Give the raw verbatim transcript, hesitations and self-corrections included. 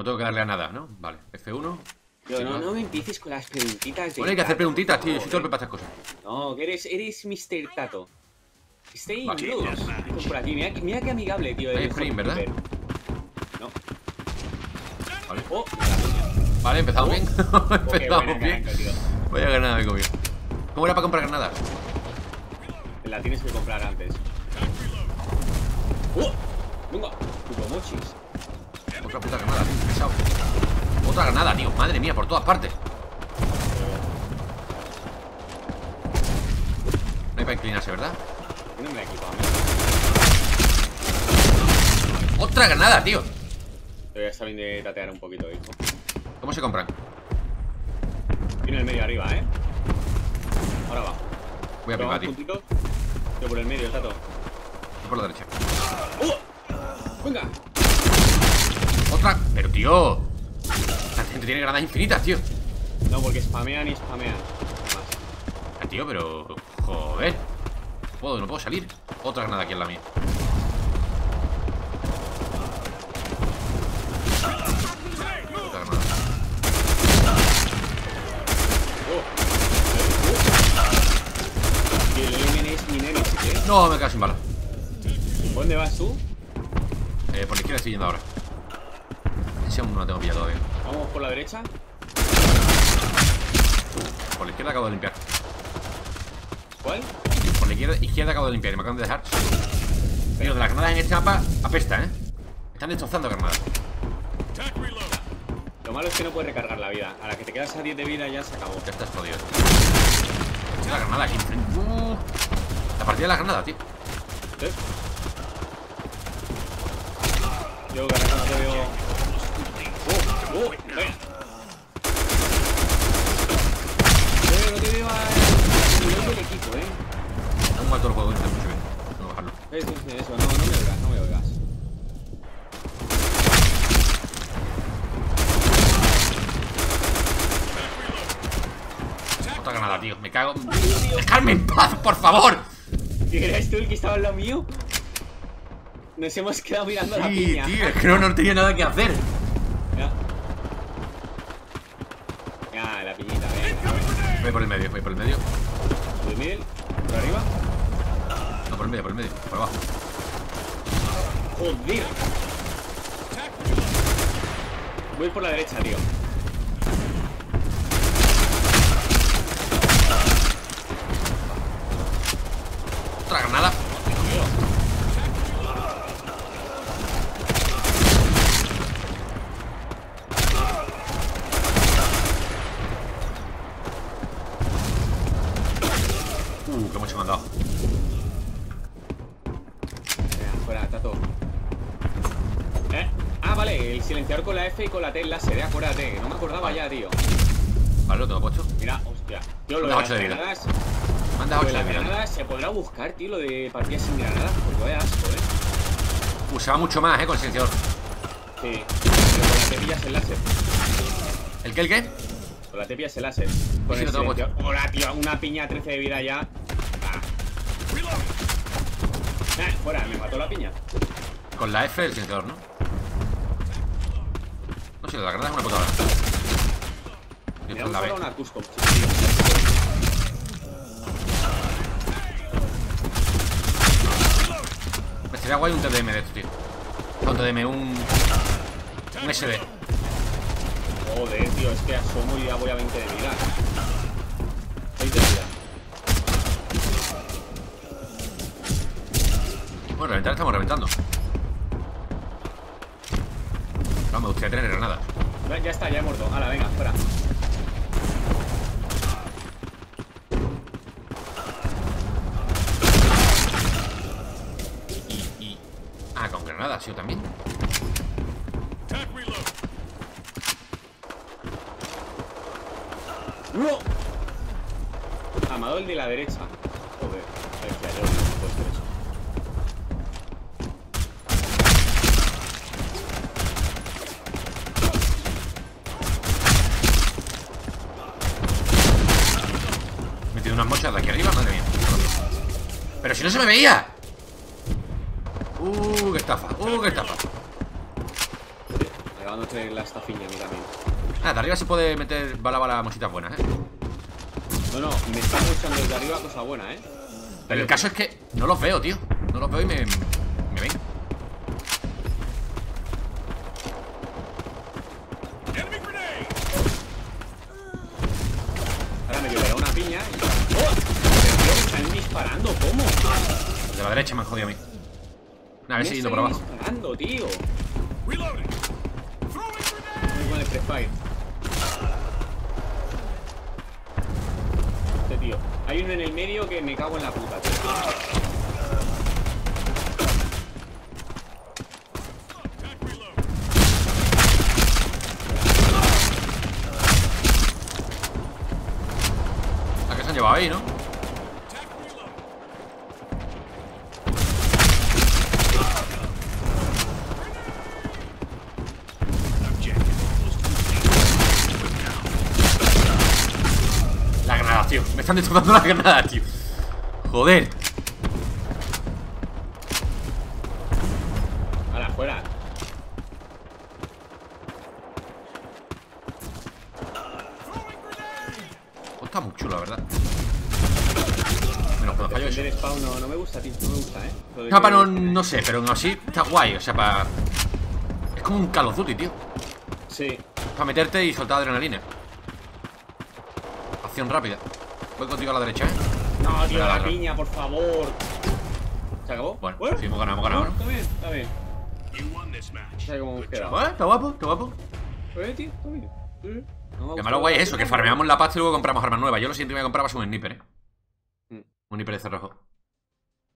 no tengo que darle a nada, ¿no? Vale, F uno. Tío, sí, no, no me empieces con las preguntitas de... Bueno, hay que hacer preguntitas, tío. Yo soy torpe para estas cosas. No, que eres, eres mister Tato. Stay vale. indoors. Dicen por aquí. Mira, mira qué amigable, tío. Hay sprint, ¿verdad? No. Vale. Oh, vale, empezamos oh. bien. empezamos oh, bien. Tío. Voy a ganar, me comió. ¿Cómo era para comprar granadas? La tienes que comprar antes. ¡Oh! ¡Venga! Puto mochis. Otra puta granada, tío. Pesado. Otra granada, tío. Madre mía, por todas partes. No hay para inclinarse, ¿verdad? No me la equipo a mí. Otra granada, tío. Voy a estar bien de tatear un poquito, hijo. ¿Cómo se compran? Tiene el medio arriba, ¿eh? Ahora va. Voy a picar, tío. Yo por el medio, Tato. Por la derecha. ¡Oh! ¡Venga! ¡Otra! Pero, tío. La gente tiene granadas infinitas, tío. No, porque spamean y spamean. Ah, tío, pero... Joder. No puedo, no puedo salir. Otra granada aquí en la mía. Otra granada. Oh. Y el Lemen es mi nemesis, ¿eh? No, me quedo sin bala. ¿Dónde vas tú? Eh, por la izquierda estoy yendo ahora. Ese aún no lo tengo pillado todavía. Vamos por la derecha. Por la izquierda acabo de limpiar. ¿Cuál? Por la izquierda, izquierda acabo de limpiar y me acaban de dejar. Tío, de las granadas en este mapa apesta, ¿eh? Están destrozando granadas. Lo malo es que no puedes recargar la vida. A la que te quedas a diez de vida ya se acabó. Ya estás jodido. La granada aquí enfrente. Uh, la partida de la granada, tío. ¿Sí? Yo, que no te veo. ¡Oh! ¡Oh! ¡Venga! No te veo al nivel del equipo, ¿eh? Está muerto el juego, no mucho bien. No bajarlo. Sí, sí, sí, eso. No, no me oigas, no me oigas. Otra granada, tío. Me cago. ¡Dejadme en paz, por favor! ¿Eres tú el que estaba en lo mío? Nos hemos quedado mirando sí, la piña. Tío, es que no, no tenía nada que hacer. Ya. Ya, la piñita, venga. Voy por el medio, voy por el medio. ¿Por el medio? ¿Por arriba? No, por el medio, por el medio, por abajo. Joder. Voy por la derecha, tío. Otra granada. Uh, qué mucho me han dado. Venga, fuera, Tato. ¿Eh? Ah, vale, el silenciador con la F y con la T en láser, eh, acuérdate, que no me acordaba ya, tío. Vale, lo tengo puesto. Mira, hostia. Tío, lo de las granadas. Manda Lo ocho de las de vida. granadas se podrá buscar, tío, lo de partidas sin granadas, porque vaya asco, eh. Usaba mucho más, eh, con el silenciador. Sí, pero con la T pillas el láser. ¿El qué, el qué? Con la T pillas el láser. Con Sí, el lo tengo silenciador. Hola, tío, una piña, trece de vida ya. Ah. Eh, fuera, me mató la piña. Con la F el silenciador, ¿no? No sé, la granada es una puta hora. Me da un solo una Cusco. Me sería guay un T D M de esto, tío. No, un T D M, un... Un S D. Joder, tío, es que asomo y ya voy a veinte de vida. seis de vida. Bueno, reventar estamos reventando. No, me gustaría tener granadas. Ya está, ya he muerto. Hala, venga, fuera. Y, y... Ah, con granadas, yo también. ¡No! Amado el de la derecha. Joder, decía yo, no puedo hacer eso. Me he metido unas mochas de aquí arriba, madre mía. Pero si no se me veía. Uh, qué estafa, uh, qué estafa. acabándose la estafiña a mí también. Ah, de arriba se puede meter bala bala mositas buenas, eh. No, no, me están echando desde arriba cosa buena, eh. Pero el caso es que no los veo, tío. No los veo y me, me ven. Ahora me llevará una piña y... ¡Oh! Me están disparando, ¿cómo? Los de la derecha me han jodido a mí. Nah, a ver si yendo por abajo. Me están disparando, tío. Muy con el prefire. Este tío. Hay uno en el medio que me cago en la puta, tío. La que se han llevado ahí, ¿no? La granada, tío. Me están destrozando la granada, tío. Joder. Ahora, fuera. Oh, está muy chulo, la verdad. Menos cuando fallo eso. El spawn no, no me gusta, tío. No me gusta, eh. Lo de Mapa que- no, no sé, pero aún así está guay. O sea, para... Es como un Call of Duty, tío. Sí. Para meterte y soltar adrenalina. Acción rápida. Voy contigo a la derecha, ¿eh? No, tío, Venga, la venga. piña, por favor. ¿Se acabó? Bueno, sí, hemos ganado, hemos ganado, ¿no? Está bien, está bien. No sé cómo hemos quedado. Bueno, está guapo, está guapo. Eh, tío, está bien. Sí. No me ha Lo gustado. malo guay es eso, que farmeamos la pasta y luego compramos armas nuevas. Yo lo siguiente que me voy a comprar va a ser un sniper, ¿eh? Mm. Un sniper de cerrojo.